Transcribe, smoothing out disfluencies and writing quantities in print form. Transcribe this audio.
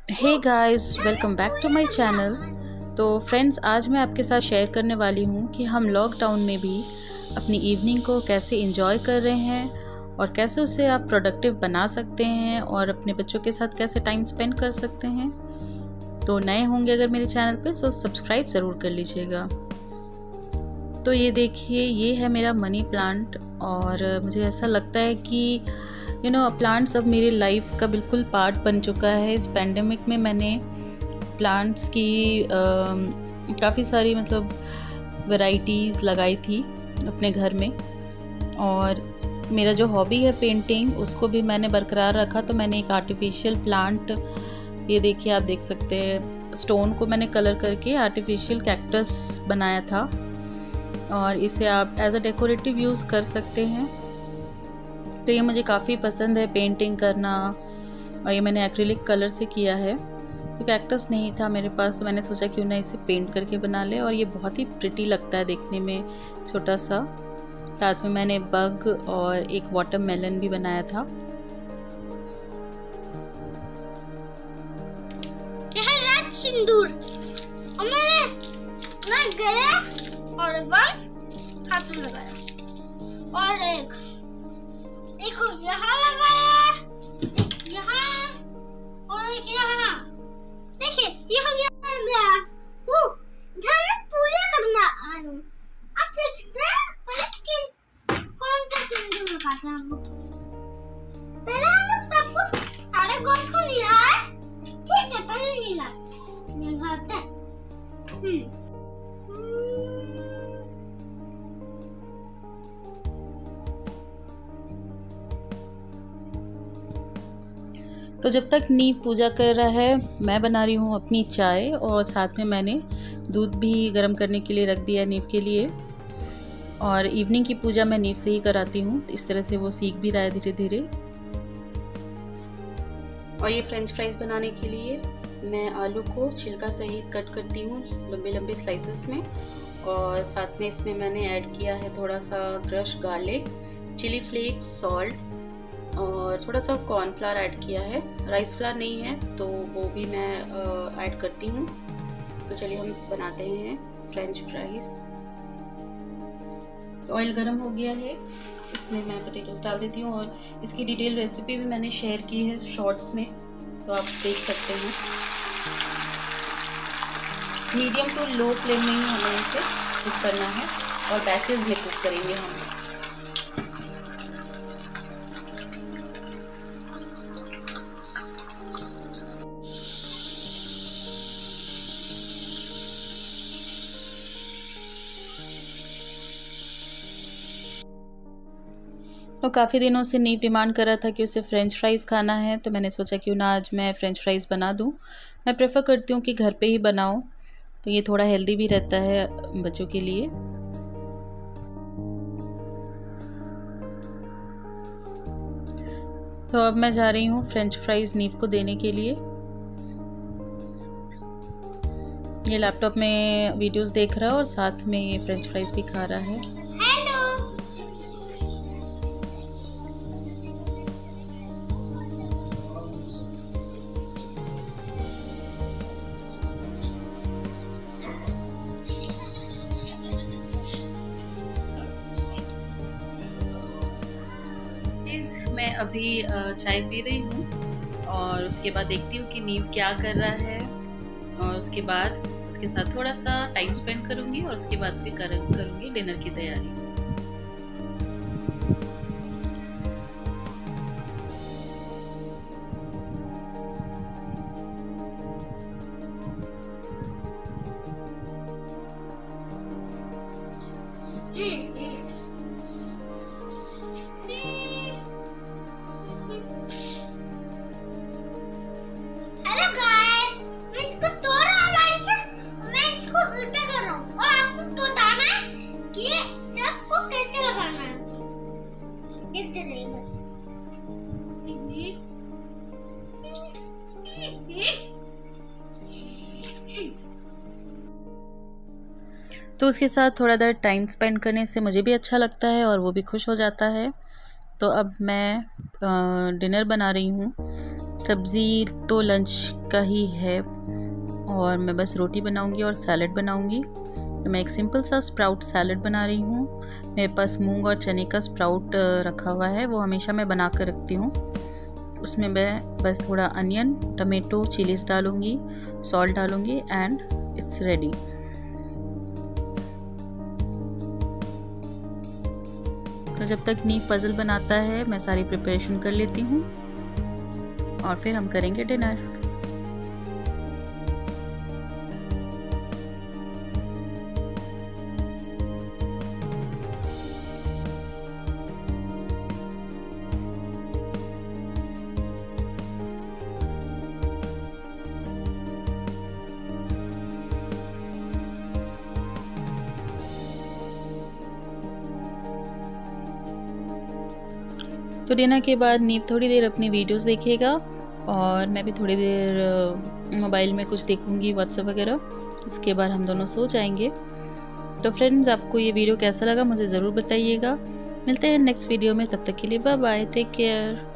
Hey guys, welcome back to my channel. तो friends, आज मैं आपके साथ शेयर करने वाली हूँ कि हम लॉकडाउन में भी अपनी इवनिंग को कैसे एंजॉय कर रहे हैं और कैसे उसे आप प्रोडक्टिव बना सकते हैं और अपने बच्चों के साथ कैसे टाइम स्पेंड कर सकते हैं। तो नए होंगे अगर मेरे चैनल पे तो सब्सक्राइब ज़रूर कर लीजिएगा। तो ये देखिए, ये है मेरा मनी प्लांट और मुझे ऐसा लगता है कि प्लांट्स अब मेरी लाइफ का बिल्कुल पार्ट बन चुका है। इस पैंडेमिक में मैंने प्लांट्स की काफ़ी सारी वैरायटीज़ लगाई थी अपने घर में। और मेरा जो हॉबी है पेंटिंग, उसको भी मैंने बरकरार रखा। तो मैंने एक आर्टिफिशियल प्लांट, ये देखिए आप देख सकते हैं, स्टोन को मैंने कलर करके आर्टिफिशियल कैक्टस बनाया था और इसे आप एज अ डेकोरेटिव यूज़ कर सकते हैं। तो ये मुझे काफ़ी पसंद है पेंटिंग करना, और ये मैंने एक्रिलिक कलर से किया है। तो कैक्टस नहीं था मेरे पास, तो मैंने सोचा क्यों ना इसे पेंट करके बना ले। और ये बहुत ही प्रिटी लगता है देखने में, छोटा सा। साथ में मैंने बग और एक वाटरमेलन भी बनाया था। यह रेड सिंदूर और मैं गया और बग हाथ में लगाया और एक यहाँ लगाया, एक यहाँ और एक यहाँ। देखिए ये हो गया मेरा। घर में पूजा करना आप देखते हैं। पहले कौन सा सिंदूर लगाते हैं हम लोग? पहले हम लोग सब कुछ सारे गोश्त को निकाल, ठीक है, पहले निकालते हैं। तो जब तक नीव पूजा कर रहा है, मैं बना रही हूँ अपनी चाय और साथ में मैंने दूध भी गर्म करने के लिए रख दिया नीव के लिए। और इवनिंग की पूजा मैं नीव से ही कराती हूँ, तो इस तरह से वो सीख भी रहा है धीरे धीरे। और ये फ्रेंच फ्राइज बनाने के लिए मैं आलू को छिलका सहित कट करती हूँ लंबे लंबे स्लाइसेस में। और साथ में इसमें मैंने ऐड किया है थोड़ा सा crush garlic, chilli flakes, salt और थोड़ा सा कॉर्नफ्लावर ऐड किया है। राइस फ्लावर नहीं है तो वो भी मैं ऐड करती हूँ। तो चलिए हम बनाते हैं फ्रेंच फ्राइज। ऑयल गरम हो गया है, इसमें मैं पोटैटोस डाल देती हूँ। और इसकी डिटेल रेसिपी भी मैंने शेयर की है शॉर्ट्स में, तो आप देख सकते हैं। मीडियम टू लो फ्लेम में ही हमें इसे कुक करना है और बैचेस में कुक करेंगे हम। तो काफ़ी दिनों से नीव डिमांड कर रहा था कि उसे फ्रेंच फ्राइज़ खाना है, तो मैंने सोचा क्यों ना आज मैं फ्रेंच फ्राइज़ बना दूं। मैं प्रेफर करती हूँ कि घर पे ही बनाऊं, तो ये थोड़ा हेल्दी भी रहता है बच्चों के लिए। तो अब मैं जा रही हूँ फ्रेंच फ्राइज़ नीव को देने के लिए। ये लैपटॉप में वीडियोस देख रहा है और साथ में ये फ्रेंच फ्राइज़ भी खा रहा है। मैं अभी चाय पी रही हूँ और उसके बाद देखती हूँ कि नीव क्या कर रहा है। और उसके बाद उसके साथ थोड़ा सा टाइम स्पेंड करूँगी और उसके बाद फिर करूँगी डिनर की तैयारी। तो उसके साथ थोड़ा देर टाइम स्पेंड करने से मुझे भी अच्छा लगता है और वो भी खुश हो जाता है। तो अब मैं डिनर बना रही हूँ। सब्ज़ी तो लंच का ही है और मैं बस रोटी बनाऊंगी और सैलड बनाऊंगी। तो मैं एक सिंपल सा स्प्राउट सैलड बना रही हूँ। मेरे पास मूंग और चने का स्प्राउट रखा हुआ है, वो हमेशा मैं बना कर रखती हूँ। उसमें मैं बस थोड़ा अनियन, टमेटो, चिलीज डालूंगी, सॉल्ट डालूंगी एंड इट्स रेडी। तो जब तक नीव पजल बनाता है मैं सारी प्रिपरेशन कर लेती हूँ और फिर हम करेंगे डिनर। तो डिनर के बाद नीव थोड़ी देर अपनी वीडियोस देखेगा और मैं भी थोड़ी देर मोबाइल में कुछ देखूंगी, व्हाट्सएप वगैरह। इसके बाद हम दोनों सो जाएंगे। तो फ्रेंड्स, आपको ये वीडियो कैसा लगा मुझे ज़रूर बताइएगा। मिलते हैं नेक्स्ट वीडियो में, तब तक के लिए बाय बाय, टेक केयर।